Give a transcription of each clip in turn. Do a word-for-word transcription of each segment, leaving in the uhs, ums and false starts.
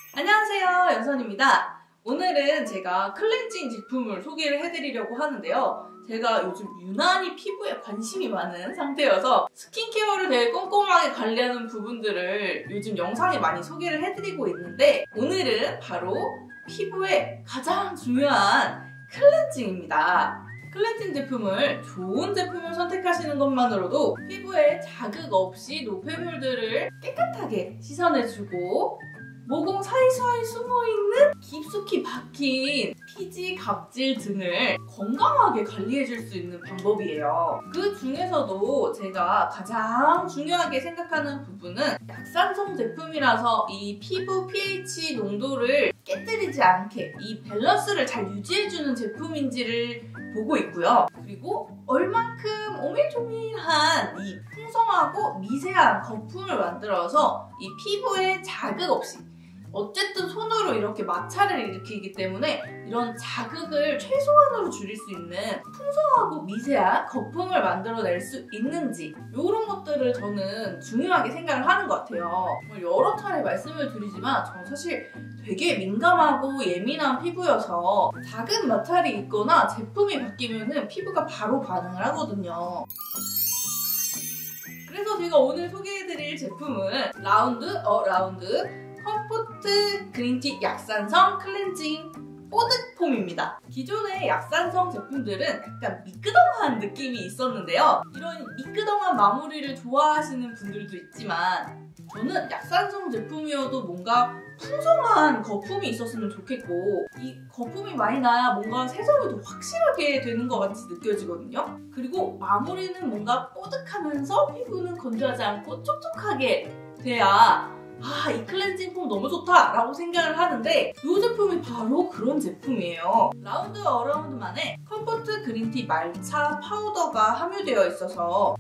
안녕하세요, 연선입니다. 오늘은 제가 클렌징 제품을 소개를 해드리려고 하는데요. 제가 요즘 유난히 피부에 관심이 많은 상태여서 스킨케어를 되게 꼼꼼하게 관리하는 부분들을 요즘 영상에 많이 소개를 해드리고 있는데, 오늘은 바로 피부에 가장 중요한 클렌징입니다. 클렌징 제품을 좋은 제품을 선택하시는 것만으로도 피부에 자극 없이 노폐물들을 깨끗하게 씻어내주고 모공 사이사이 숨어있는 깊숙이 박힌 피지, 각질 등을 건강하게 관리해줄 수 있는 방법이에요. 그 중에서도 제가 가장 중요하게 생각하는 부분은 약산성 제품이라서 이 피부 pH 농도를 깨뜨리지 않게 이 밸런스를 잘 유지해주는 제품인지를 보고 있고요. 그리고 얼만큼 오밀조밀한 이 풍성하고 미세한 거품을 만들어서 이 피부에 자극 없이, 어쨌든 손으로 이렇게 마찰을 일으키기 때문에 이런 자극을 최소한으로 줄일 수 있는 풍성하고 미세한 거품을 만들어낼 수 있는지, 이런 것들을 저는 중요하게 생각을 하는 것 같아요. 여러 차례 말씀을 드리지만 저는 사실 되게 민감하고 예민한 피부여서 작은 마찰이 있거나 제품이 바뀌면 피부가 바로 반응을 하거든요. 그래서 제가 오늘 소개해드릴 제품은 라운드 어 라운드 컴포트 그린티 약산성 클렌징 뽀드폼입니다. 기존의 약산성 제품들은 약간 미끄덩한 느낌이 있었는데요. 이런 미끄덩한 마무리를 좋아하시는 분들도 있지만 저는 약산성 제품이어도 뭔가 풍성한 거품이 있었으면 좋겠고, 이 거품이 많이 나야 뭔가 세정이 더 확실하게 되는 것 같이 느껴지거든요. 그리고 마무리는 뭔가 뽀득하면서 피부는 건조하지 않고 촉촉하게 돼야 아, 이 클렌징 폼 너무 좋다 라고 생각을 하는데, 이 제품이 바로 그런 제품이에요. 라운드 어라운드만의 컴포트 그린티 말차 파우더가 함유되어 있어서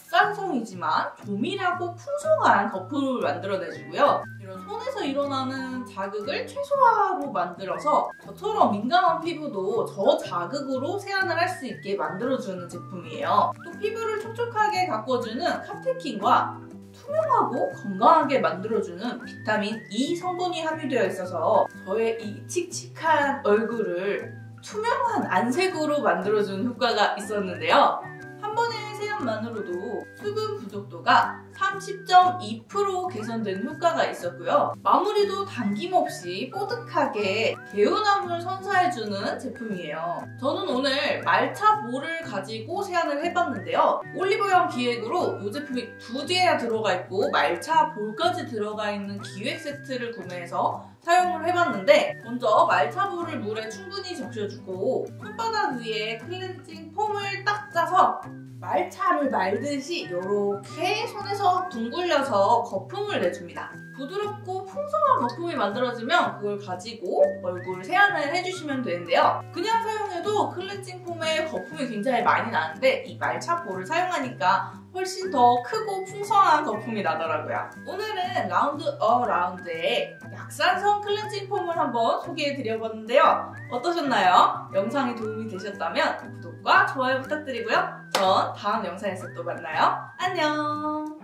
약산성이지만 조밀하고 풍성한 거품을 만들어내주고요. 이런 손에서 일어나는 자극을 최소화로 만들어서 저처럼 민감한 피부도 저자극으로 세안을 할 수 있게 만들어주는 제품이에요. 또 피부를 촉촉하게 가꿔주는 카테킨과 투명하고 건강하게 만들어주는 비타민 E 성분이 함유되어 있어서 저의 이 칙칙한 얼굴을 투명한 안색으로 만들어주는 효과가 있었는데요. 한 번의 세안만으로도 수분 부족도가 삼십 점 이 퍼센트 개선된 효과가 있었고요. 마무리도 당김없이 뽀득하게 개운함을 선사해주는 제품이에요. 저는 오늘 말차 볼을 가지고 세안을 해봤는데요. 올리브영 기획으로 이 제품이 두 개나 들어가 있고 말차 볼까지 들어가 있는 기획 세트를 구매해서 사용을 해봤는데, 먼저 말차 볼을 물에 충분히 적셔주고 손바닥 위에 클렌징 폼을 딱 짜서 말차를 말듯이 이렇게 손에서 둥글려서 거품을 내줍니다. 부드럽고 풍성한 거품이 만들어지면 그걸 가지고 얼굴 세안을 해주시면 되는데요. 그냥 사용해도 클렌징 폼에 거품이 굉장히 많이 나는데 이 말차 볼을 사용하니까 훨씬 더 크고 풍성한 거품이 나더라고요. 오늘은 라운드 어 라운드의 약산성 클렌징 폼을 한번 소개해드려봤는데요. 어떠셨나요? 영상이 도움이 되셨다면 구독과 좋아요 부탁드리고요. 전 다음 영상에서 또 만나요. 안녕!